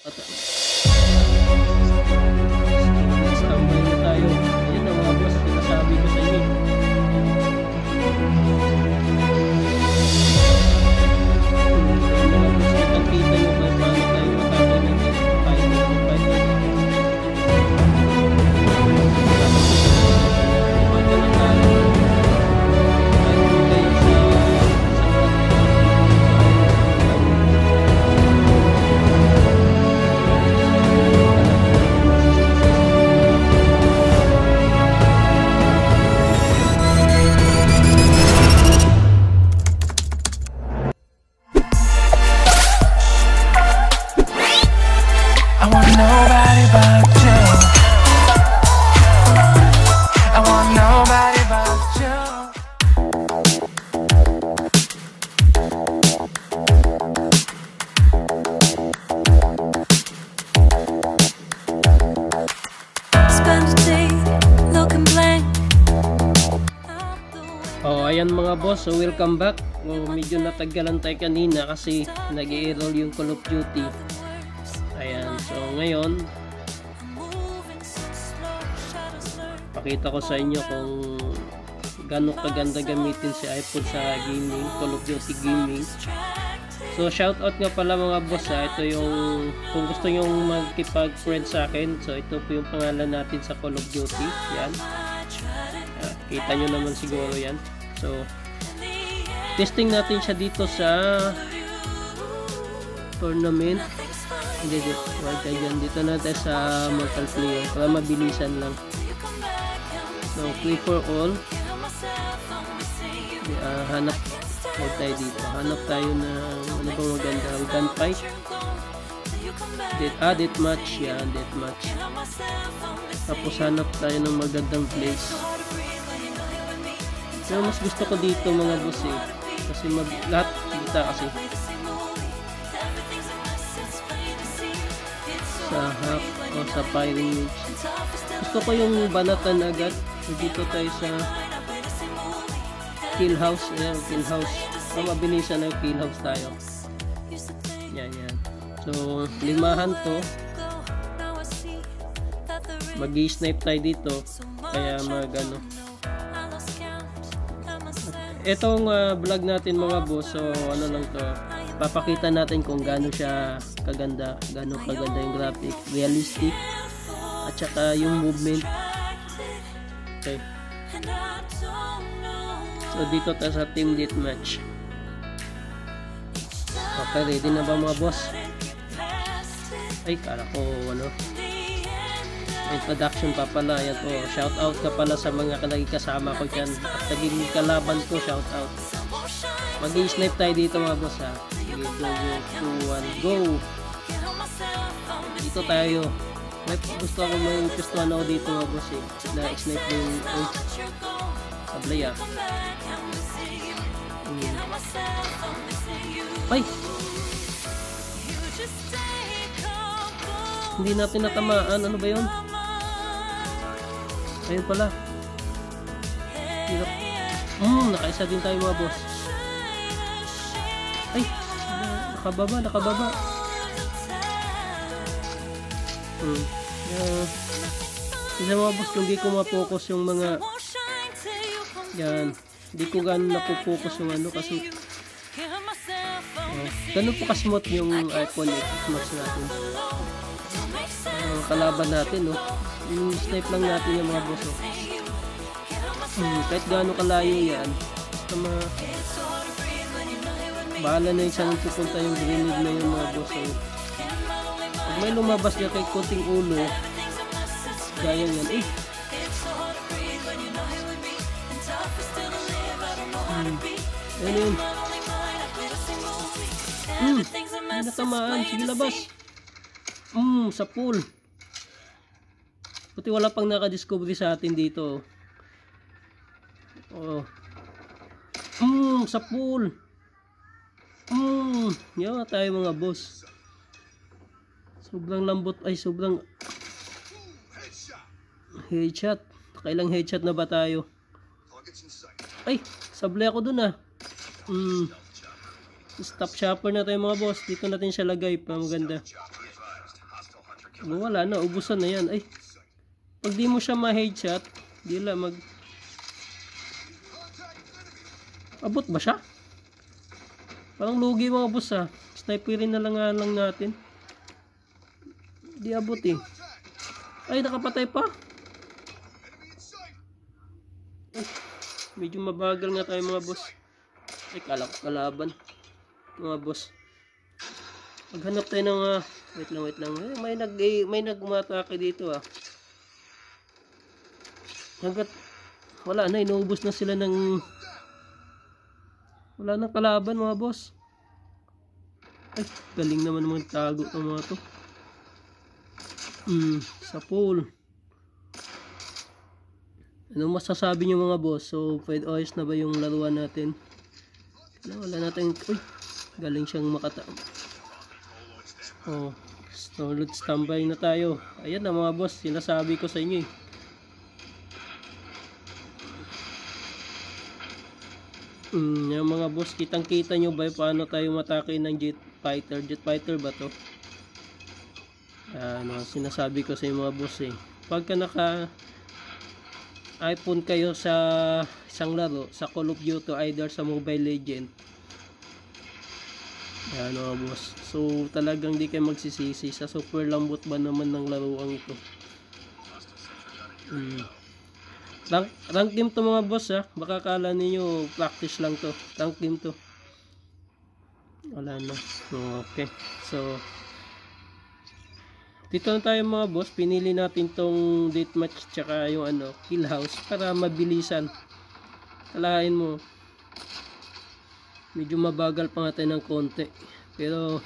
Tambay na tayo. Ayan na mga boss, sinasabi ko sa inyo. Mga boss, kitang-kita nyo ba paano tayo matapay ng fight. Ayan mga boss, so welcome back. Medyo natagalan tayo kanina kasi nag-i-roll yung Call of Duty. Ayan, so ngayon pakita ko sa inyo kung gaano kaganda gamitin si iPhone sa gaming, Call of Duty gaming. So shoutout nga pala mga boss ha. Ito yung kung gusto nyo magkipag-friend sa akin, so ito po yung pangalan natin sa Call of Duty. Yan, kita nyo naman siguro yan. So testing natin siya dito sa tournament. Hindi, wag tayo dyan. Dito natin sa multiplayer para mabilisan lang. So play for all. Hanap tayo dito. Hanap tayo na ano bang maganda, gunfight. Deathmatch. Yan, deathmatch. Tapos hanap tayo ng magandang place. So mas gusto ko dito mga boss kasi lahat kita kasi sa hack o sa firing range. Gusto ko yung banatan agad. So dito tayo sa kill house. Ayan, kill house. So mabilisan na yung kill house tayo. Yan. So limahan to. Mag-i-snipe tayo dito. Kaya magano. Itong vlog natin mga boss, so ano lang to, papakita natin kung gaano siya kaganda, gaano kaganda yung graphic, realistic, at saka yung movement. Okay, so dito tayo sa team deathmatch. Okay, ready na ba mga boss? Ay, kala ko ano, introduction pa pala. Yan po, shout out ka pala sa mga kasama ko dyan at naging kalaban ko, shout out. Mag-i-snipe tayo dito mga boss ha. Sige, go. Dito tayo. Gusto ako may gustuhan ako dito mga boss na snipe yung sablay ha. Ay, hindi natin natamaan. Ano ba yun? Ayun pala. Hirap. Nakaisa din tayo mga boss. Ay, nakababa. Isa mga boss, kung di ko ma-focus yung mga yan, di ko gano'n napopokus yung ano kasi ganun po kasmot yung iPhone X Max natin. Kalaban natin, no? Yung snipe lang natin yung mga boss, kahit gaano kalayo yan, bahala na yung saan pupunta yung grenade na yung mga boss. Pag may lumabas niya kay konting ulo, gaya yan, ayun yun. May natamaan, sige labas. Sa pool. Buti wala pang nakadiscovery sa atin dito. Sa pool. Yan tayo mga boss. Sobrang lambot. Ay, sobrang headshot. Kailang headshot na ba tayo? Ay, sablay ako dun Stop shopper na tayo mga boss. Dito natin siya lagay pa maganda. Kung wala na, ubusan na yan. Ay, pag di mo siya ma-headshot, di lang mag... Abot ba siya? Parang lugi mga boss ha. Sniperin na lang natin. Di abot eh. Ay, nakapatay pa. Ay, medyo mabagal nga tayo mga boss. Ay, kala ko kalaban. Mga boss. Maghanap tayo ng... wait lang. May nag-umatake dito ah. Hanggat wala na, inuubos na sila ng... Wala nang kalaban mga boss. Ay, galing naman mga tago ng mga to. Sa pool. Anong masasabi nyo mga boss? So, pwede ayos na ba yung laruan natin? Wala natin... Uy, galing siyang Oh, solid standby na tayo. Ayan na mga boss, sinasabi ko sa inyo eh. Yung mga boss, kitang kita nyo ba paano tayo matake ng jet fighter ba to? Ano, sinasabi ko sa inyo mga boss eh, pagka naka iPhone kayo sa isang laro, sa Call of Duty either sa Mobile Legend, yan mga boss, so talagang di kayo magsisisi sa super lambot ba naman ng laruang ito. Rank game to mga boss ha. Baka kala ninyo practice lang to. Rank game to. Wala na. Okay. So dito na tayo mga boss. Pinili natin tong deathmatch tsaka yung kill house para mabilisan. Kalahin mo. Medyo mabagal pa nga tayo ng konti. Pero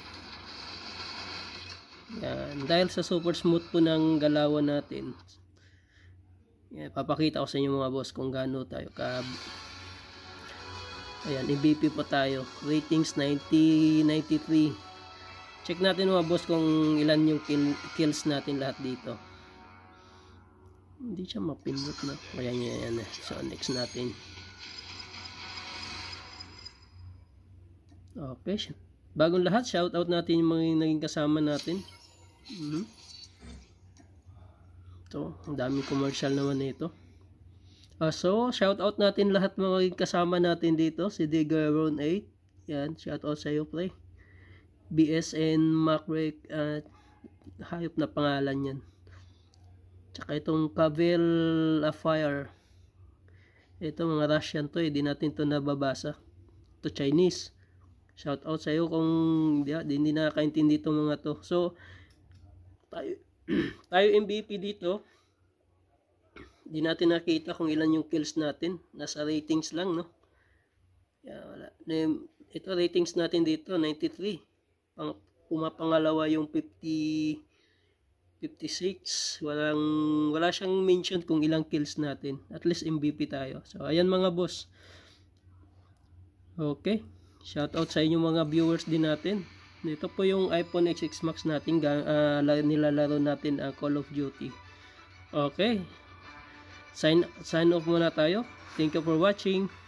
yan, dahil sa super smooth po ng galawan natin. Yan, papakita ko sa inyo mga boss kung gaano tayo ka. Ayan, MVP pa tayo. Ratings 93. Check natin mga boss kung ilan yung kills natin lahat dito. Hindi siya mapindot na. Ayan yan. So next natin. Okay. Bagong lahat, shoutout natin yung mga naging kasama natin. Ito, ang daming commercial naman nito. So, shoutout natin lahat mga kasama natin dito. Si Digger 8. Yan, shoutout sa iyo, play. BSN, Macrec, hayop na pangalan yan. Tsaka itong Pavel Afire. Ito, mga Russian to eh. Di natin to nababasa. Ito, Chinese. Shoutout sa iyo kung hindi nakakaintindi itong mga to. So, tayo MVP dito. Di natin nakita kung ilan yung kills natin. Nasa ratings lang, no? Wala. Ito ratings natin dito 93. Pumapangalawa yung 56. Wala siyang mention kung ilang kills natin. At least MVP tayo. So ayan mga boss. Okay. Shoutout sa inyo mga viewers din natin. Dito po yung iPhone XX Max natin, nilalaro natin ang Call of Duty. Okay. Sign off muna tayo. Thank you for watching.